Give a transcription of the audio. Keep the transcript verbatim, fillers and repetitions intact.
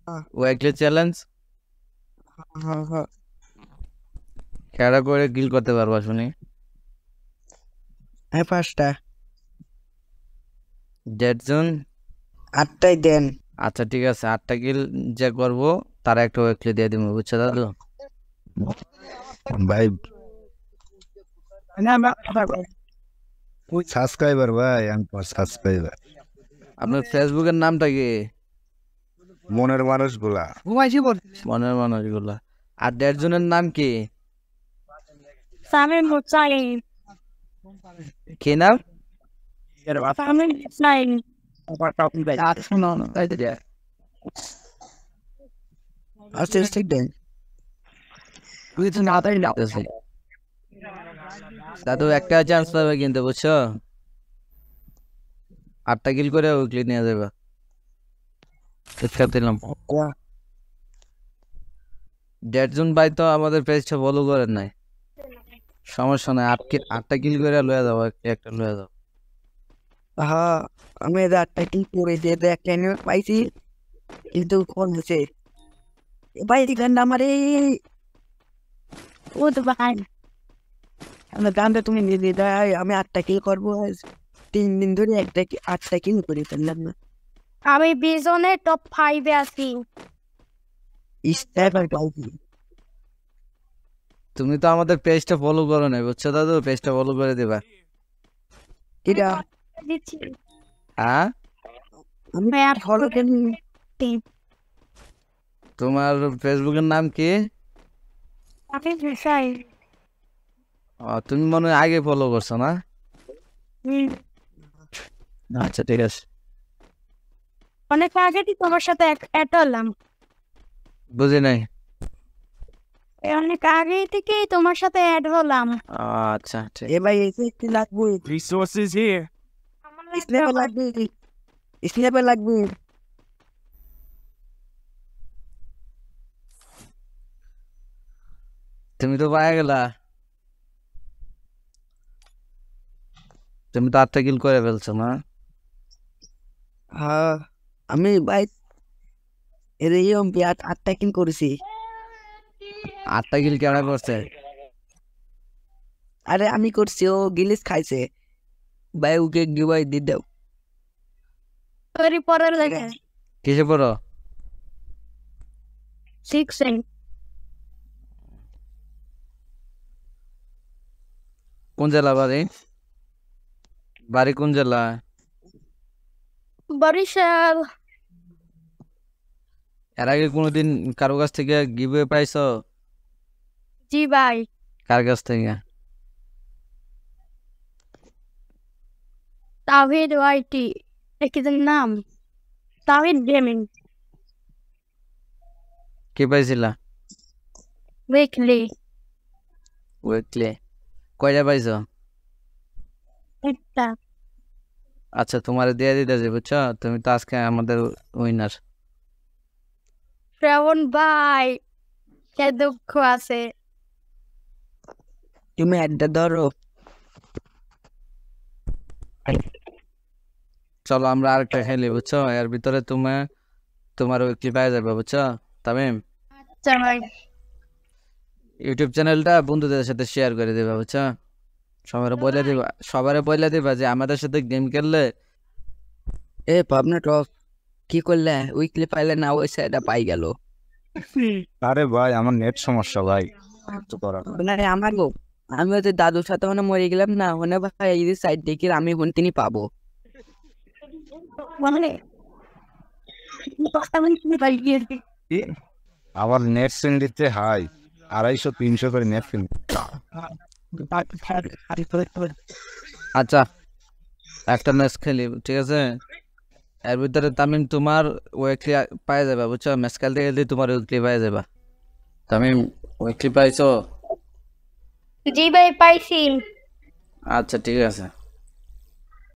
Weekly challenge হ্যাঁ হ্যাঁ খেলা করে কিল করতে পারবা শুনি হ্যাঁ পাঁচটা ডেড জোন আটটাই দেন। আচ্ছা ঠিক আছে আটটা কিল যে করবো তারা একটা উইকলি দিয়ে দিব বুঝছো দাদু ভাই সাবস্ক্রাইবার ভাই আমি সাবস্ক্রাইবার আপনার ফেসবুকের নামটা কি মনের মানুষগুলা মনের মানুষগুলা আর ডেড জোনের নাম কি Samin Hussain. কি নাম Samin Hussain. আর্টিস্টিক দেন। দাদু একটা চান্স পাবে কিন্তু বুঝছো আটটা কিল করে উইকলি নিয়ে যাবে দিলাম ডেড জোন ভাই তো আমাদের পেজটা ফলো করেন নাই সমস্যা নাই আট কি- আটটা কিল করে লয়ে যাবো একটা লয়ে যাবো হ্যাঁ আমি রাতটা কি করে দিয়ে দেখেন পাইছি কিন্তু কোন হচ্ছে ভাই গান আমারে ও তো ভাই আমরা গানটা তুমি নিজে দেয় আমি আটটা কিল করবো আজ তিন দিন ধরে একটা কি আটটা কিল করে ফেললাম না আমি বিজনে টপ ফাইভে আছি স্ট্যাপার পাইছি তুমি তো আমাদের পেজটা ফলো করো নাই বুঝছো দাদু পেজটা ফলো করে দিবা এটা দিচ্ছি হ্যাঁ আমি হ্যাঁ, ফলো করি তোমার ফেসবুকের নাম কি Samin Hussain. ও, তুমি মনে হয় আগে ফলো করছো না হুম, আচ্ছা ঠিক আছে অনেক আগে তোমার সাথে অ্যাড হলাম বুঝি নাই অনেক আগে থেকেই তোমার সাথে অ্যাড হলাম আচ্ছা ঠিক এ ভাই এসে একটু লাগবে Resources here. স্ন্যাপার লাগবে স্ন্যাপার লাগবে তুমি তো পায়ে গেলা তুমি তো আটটা কিল করে ফেলছো না হ্যাঁ আমি ভাই এরকম বিয়াত আটটা কিল করেছি আটটা কিল কেমন করছে আরে আমি করছি ও গিলিস খাইছে ভাই ওকে গিভাই দিয়ে দাও তোরই পরের দেখে কিসে পড়ো সিক্স কোন জেলা বাড়ি বাড়ি কোন জেলা বরিশাল এর আগে কোনোদিন কারো কাছ থেকে গিভওয়ে পাইছো জি ভাই কার কাছ থেকে তাহিদ ওয়াইটি একজন নাম তাহিদ গেমিং কি পাইছিলা উইকলি উইকলি কয়টা পাইছো একটা আচ্ছা তোমার দিয়ে দিতেছি বুঝছো তুমি তো আজকে আমাদের উইনার শ্রাবণ ভাই কে দুঃখ আছে তুমি একটা ধরো চলো আমরা আরেকটা খেলি বুঝছো এর ভিতরে তুমি তোমার উইকলি পাই যাবে বুঝছো তামিম আচ্ছা ভাই ইউটিউব চ্যানেলটা বন্ধুদের সাথে শেয়ার করে দিবা বুঝছো সবারে বলে দিবা সবারে বলে দিবা যে আমাদের সাথে গেম খেললে এ ভাবনা টপ কি করলে উইকলি পাইলে না ওই সাইডটা পাই গেল আরে ভাই আমার নেট সমস্যা ভাই তো করা না রে আমার গো আমি হচ্ছে দাদুর সাথে মানে মরে গেলাম না ওনে ভাই এই যে সাইড দেখি আমি কোন তিনি পাবো মানে কথা বলি তুমি ভাই গিয়ে আমার নেট সিন দিতে হাই আড়াইশো তিনশো করে নেট সিন আচ্ছা একটা ম্যাচ খেলি ঠিক আছে এর ভিতরে তামিম তোমার উইকলি পাই যাবে বুঝছো ম্যাচ খেলতে খেলতে তোমার উইকলি পাই যাবা তামিম উইকলি পাইছো জি ভাই পাইছি আচ্ছা ঠিক আছে